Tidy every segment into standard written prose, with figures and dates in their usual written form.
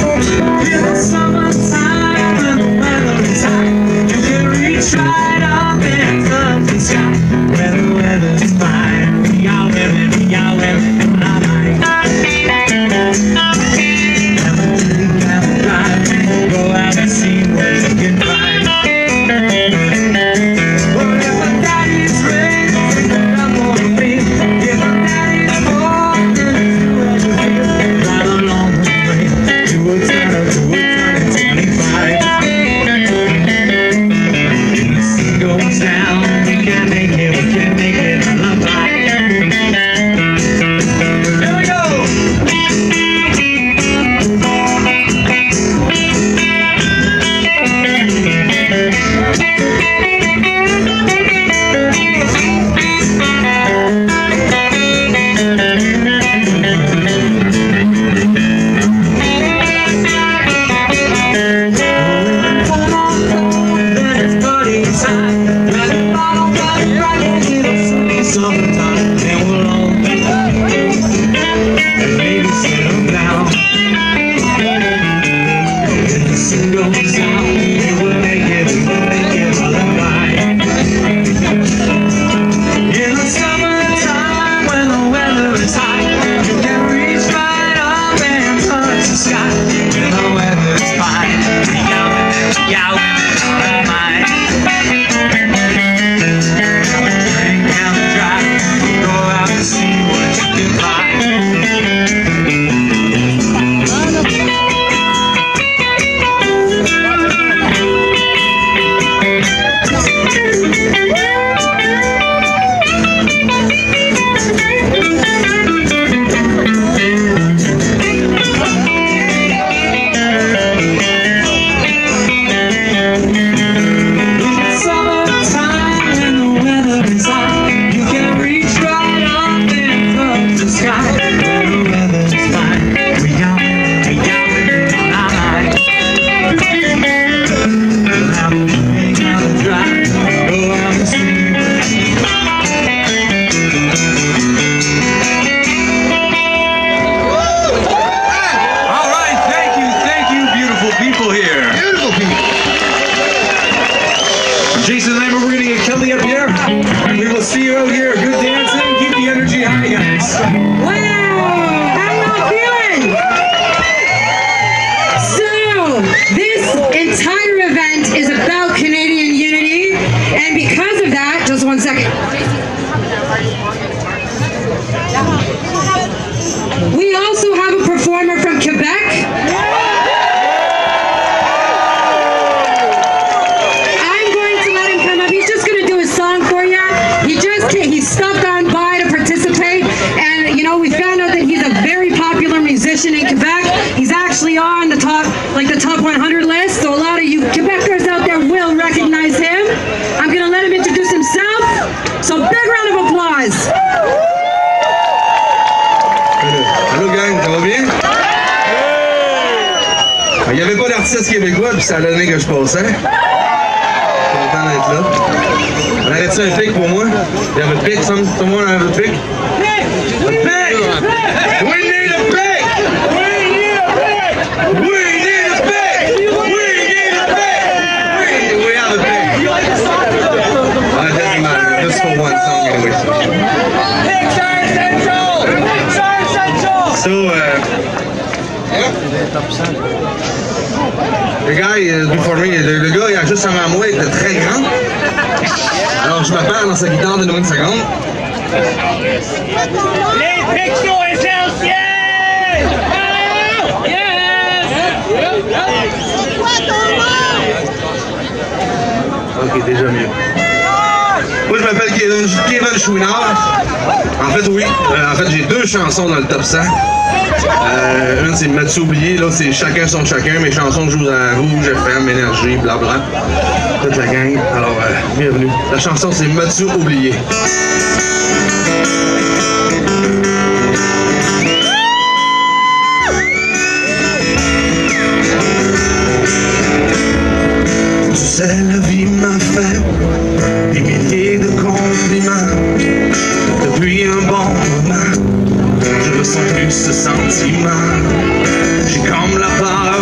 Jason Lambert, we're going to get Kelly up here. We will see you out here. Good dancing. Keep the energy high, guys. Wow! How y'all feeling? So, this entire event is about Canadian unity, and because of that, just one second. We also have a performer from Quebec. He stopped on by to participate, and you know, we found out that he's a very popular musician in Quebec. He's actually on the top, like the top 100 list, so a lot of you Quebecers out there will recognize him. I'm gonna let him introduce himself, so big round of applause. Allô gang, ça va bien? Il n'y avait pas d'artiste québécois, puis ça a donné que je passais. Content d'être là. On arrête ça un pic pour moi? You have a pic? Tout le monde a un pic? A pic! We need a pic! We need a pic! We need a pic! We need a pic! We have a pic! You like the song? It doesn't matter. Just for one song anyway. Picture Central! Picture Central! So, le gars, le gars, il a juste avant moi, il était très grand. Alors, je me perds dans sa guitare de 1 seconde. Les pictures essentielles! Ok, déjà mieux. Moi, je m'appelle Kevin Chouinard. En fait, oui. En fait, j'ai 2 chansons dans le top 100. Une, c'est M'as-tu oublié? L'autre, c'est Chacun son chacun. Mes chansons jouent à Rouge, FM, Énergie, blabla. Toute la gang. Alors, bienvenue. La chanson, c'est M'as-tu oublié? Tu sais, la vie m'a fait des milliers de compliments. Depuis un bon moment, je ressens plus ce sentiment. J'ai comme la peur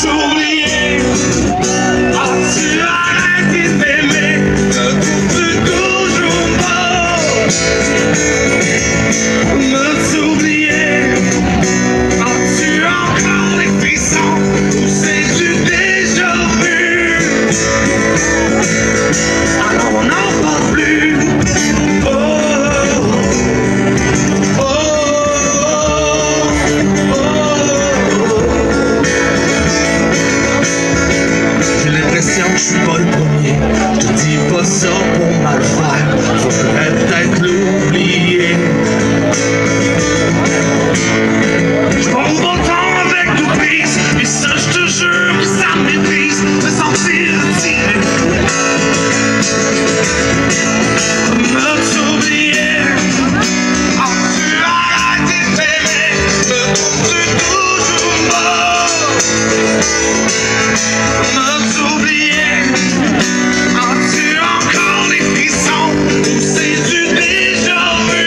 t'oublier. As-tu arrêté d'aimer? Me trouves-tu toujours mort? Me t'oublier. As-tu encore les frissons? Ou sais-tu déjà vu? Alors on n'en parle plus. Oh, oh, oh, oh, oh. J'ai l'impression que je suis pas le premier. Je te dis pas ça pour mal faire. Faudrait peut-être l'oublier. Je prends mon temps avec tout prise. Et ça je te jure que ça m'épuise de sentir tiré. Me t'oublier. As-tu arrêté d'aimer? Me trouves-tu toujours mort? Me t'oublier. As-tu encore les frissons? Ou sais-tu déjà vu?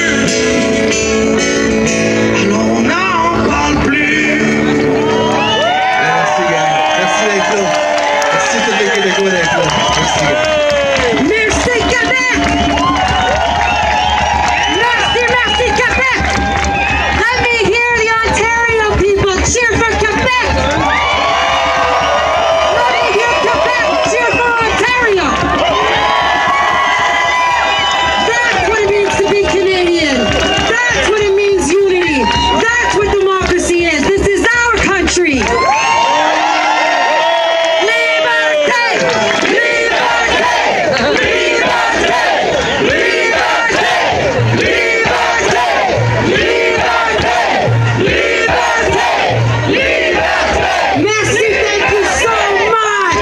Alors on n'en parle plus. Merci gars, merci d'être là. Merci tous les Québécois d'être là. Merci gars. Merci Québec! Merci, merci Québec! Let me hear the Ontario people cheer for Quebec! Let me hear Quebec cheer for Ontario! That's what it means to be Canadian! That's what it means unity! That's what democracy is! This is our country! Liberté! Liberté! Liberté! Liberté! Liberté! Liberté! Liberté! Liberté! Merci, thank you so much!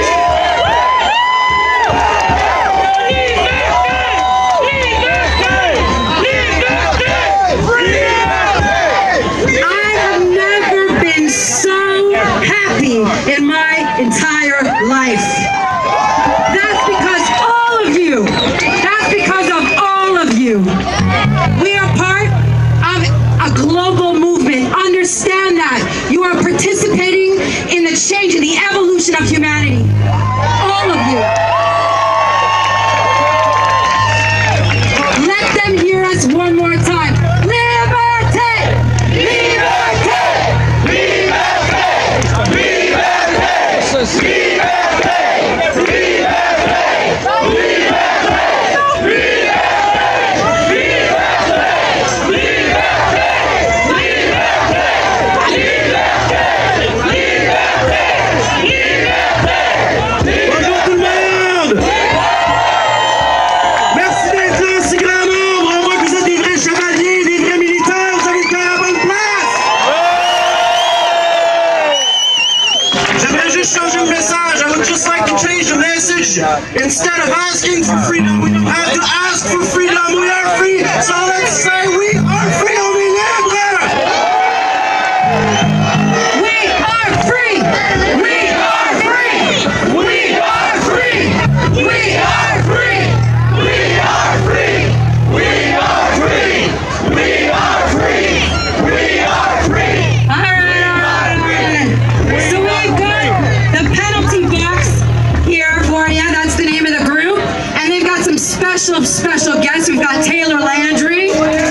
I have never been so happy in my entire life. That's because all of you. That's because of all of you. We are part of a global movement. Understand that. You are participating in the change, in the evolution of humanity. All of you. Let them hear us one more time. Liberté! Liberté! Liberté! Bonjour tout le monde! Merci d'être là, si grand nombre. On voit que vous êtes des vrais chevaliers, des vrais militaires. Vous avez le cœur à la bonne place. J'aimerais juste changer le message. I would just like to change the message. Instead of asking for freedom, we don't have to ask for freedom. We are free. So let's say we are free. On est libre. We are free! We are free! We are free! We are free! We are free! We are free! We are free! We are free! All right. So we've got the penalty box here for you. That's the name of the group. And they've got some special guests. We've got Taylor Landry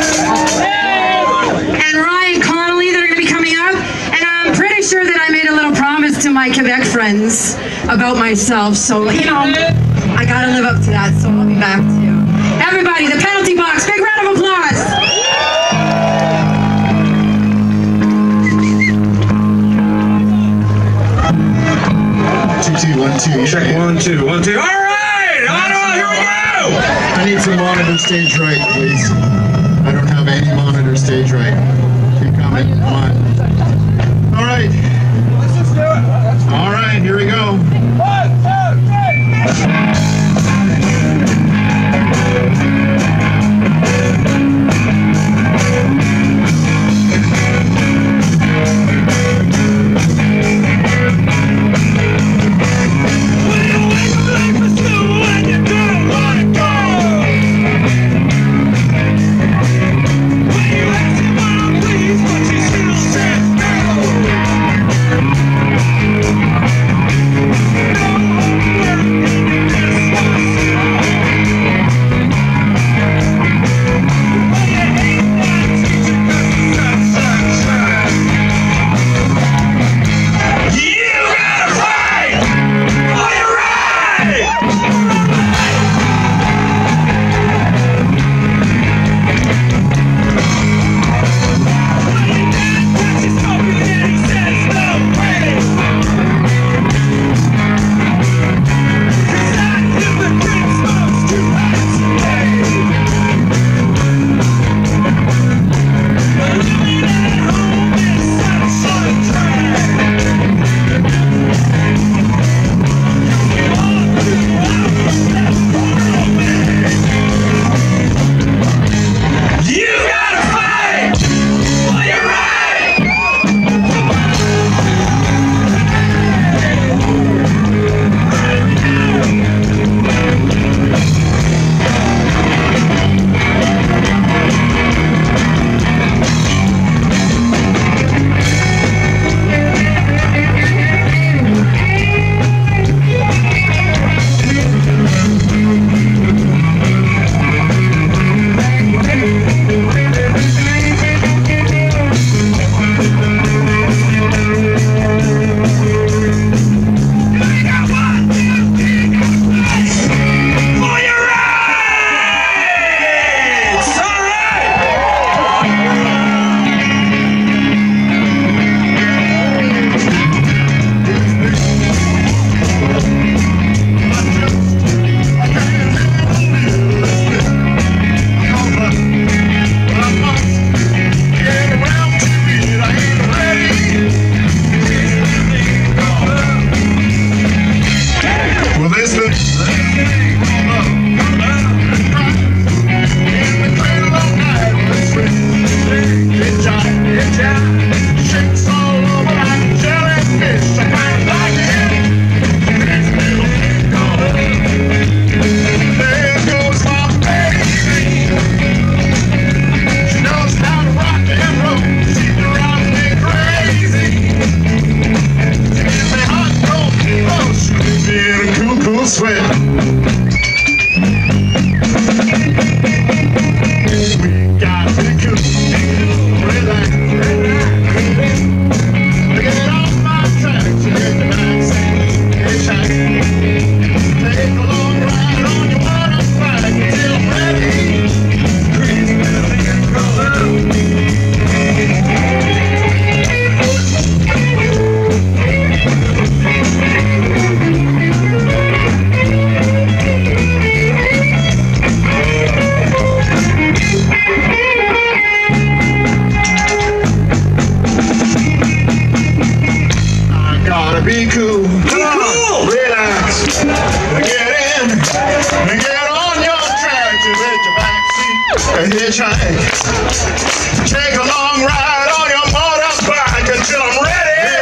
and Ryan Connolly that are going to be coming up. And I'm pretty sure that I made a little promise to my Quebec friends about myself. So, you know, I got to live up to that. So I'll be back to you. Everybody, the penalty box. Big round of applause. 2 2 1 2. Check 1 2 1 2. All right, Ottawa, here we go. I need some monitor stage right, please. I don't have any monitor stage right. Keep coming. Come on. All right. Let's just do it. All right, here we go. 1 2 3. What you asking what I'm pleased, but you still say Be cool. Come on. Relax. Get in. Get on your tractor with your backseat. A hitchhike. Take a long ride on your motorbike until I'm ready.